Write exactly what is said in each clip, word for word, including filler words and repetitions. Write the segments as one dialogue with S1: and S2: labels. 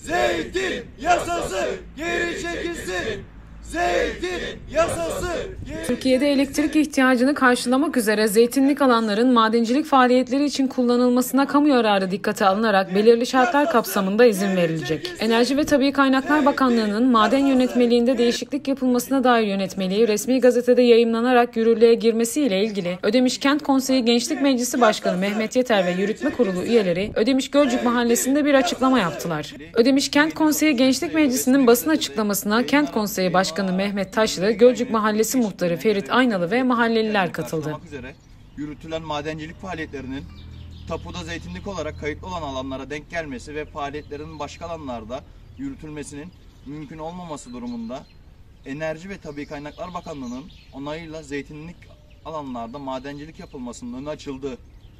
S1: Zeytin yasası geri çekilsin. Zeytin yasası geri...
S2: Türkiye'de elektrik ihtiyacını karşılamak üzere zeytinlik alanların madencilik faaliyetleri için kullanılmasına kamu yararı dikkate alınarak belirli şartlar kapsamında izin verilecek. Enerji ve Tabii Kaynaklar Bakanlığı'nın maden yönetmeliğinde değişiklik yapılmasına dair yönetmeliği resmi gazetede yayımlanarak yürürlüğe girmesiyle ilgili Ödemiş Kent Konseyi Gençlik Meclisi Başkanı Mehmet Yeter ve Yürütme Kurulu üyeleri Ödemiş Gölcük Mahallesi'nde bir açıklama yaptılar. Ödemiş Kent Konseyi Gençlik Meclisi'nin basın açıklamasına Kent Konseyi Başkanı Mehmet Taşlı, Gölcük Mahallesi Muhtarı Ferit Aynalı ve mahalleliler katıldı.
S3: Üzere yürütülen madencilik faaliyetlerinin tapuda zeytinlik olarak kayıtlı olan alanlara denk gelmesi ve faaliyetlerin başka alanlarda yürütülmesinin mümkün olmaması durumunda Enerji ve Tabii Kaynaklar Bakanlığı'nın onayıyla zeytinlik alanlarda madencilik yapılmasının önü açıldı.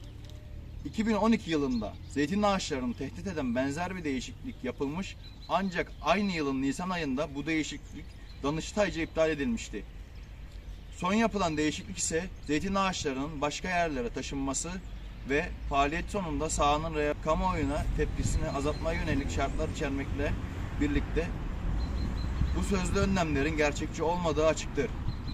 S3: iki bin on iki yılında zeytin ağaçlarını tehdit eden benzer bir değişiklik yapılmış ancak aynı yılın Nisan ayında bu değişiklik Danıştay'ca iptal edilmişti. Son yapılan değişiklik ise zeytin ağaçlarının başka yerlere taşınması ve faaliyet sonunda sahanın kamuoyuna tepkisini azaltmaya yönelik şartlar içermekle birlikte bu sözlü önlemlerin gerçekçi olmadığı açıktır.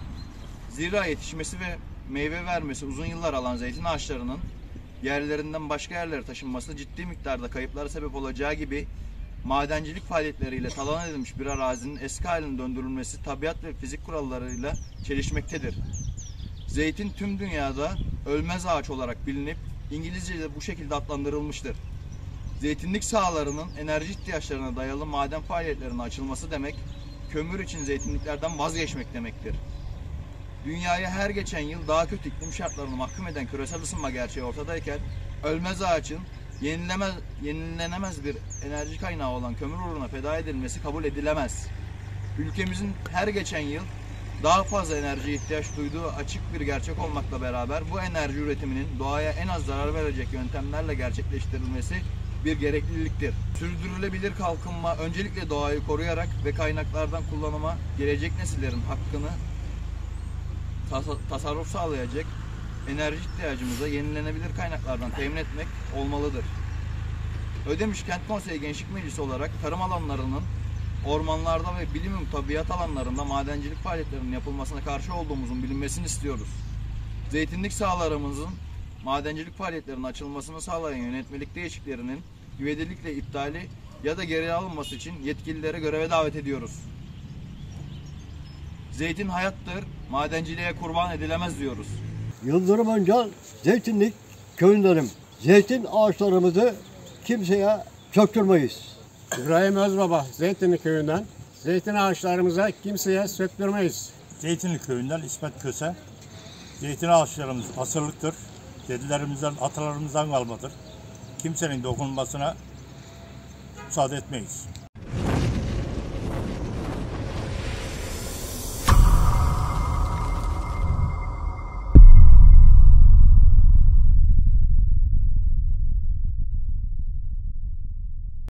S3: Zira yetişmesi ve meyve vermesi uzun yıllar alan zeytin ağaçlarının yerlerinden başka yerlere taşınması ciddi miktarda kayıplara sebep olacağı gibi madencilik faaliyetleriyle talan edilmiş bir arazinin eski haline döndürülmesi tabiat ve fizik kurallarıyla çelişmektedir. Zeytin tüm dünyada ölmez ağaç olarak bilinip İngilizce'de bu şekilde adlandırılmıştır. Zeytinlik sahalarının enerji ihtiyaçlarına dayalı maden faaliyetlerine açılması demek, kömür için zeytinliklerden vazgeçmek demektir. Dünyaya her geçen yıl daha kötü iklim şartlarını mahkum eden küresel ısınma gerçeği ortadayken, ölmez ağaçın yenilemez, yenilenemez bir enerji kaynağı olan kömür uğruna feda edilmesi kabul edilemez. Ülkemizin her geçen yıl daha fazla enerjiye ihtiyaç duyduğu açık bir gerçek olmakla beraber bu enerji üretiminin doğaya en az zarar verecek yöntemlerle gerçekleştirilmesi bir gerekliliktir. Sürdürülebilir kalkınma öncelikle doğayı koruyarak ve kaynaklardan kullanıma gelecek nesillerin hakkını tasarruf sağlayacak enerji ihtiyacımıza yenilenebilir kaynaklardan temin etmek olmalıdır. Ödemiş Kent Konseyi Gençlik Meclisi olarak tarım alanlarının ormanlarda ve bilimum tabiat alanlarında madencilik faaliyetlerinin yapılmasına karşı olduğumuzun bilinmesini istiyoruz. Zeytinlik sahalarımızın madencilik faaliyetlerinin açılmasını sağlayan yönetmelik değişikliklerinin ivedilikle iptali ya da geri alınması için yetkililere göreve davet ediyoruz. Zeytin hayattır, madenciliğe kurban edilemez diyoruz.
S4: Yıldırım Öncel, Zeytinlik köyündenim. Zeytin ağaçlarımızı kimseye söktürmeyiz.
S5: İbrahim Özbaba, Zeytinlik köyünden. Zeytin ağaçlarımıza kimseye söktürmeyiz.
S6: Zeytinlik köyünden İsmet Köse. Zeytin ağaçlarımız asırlıktır. Dedelerimizden, atalarımızdan kalmadır. Kimsenin dokunmasına müsaade etmeyiz.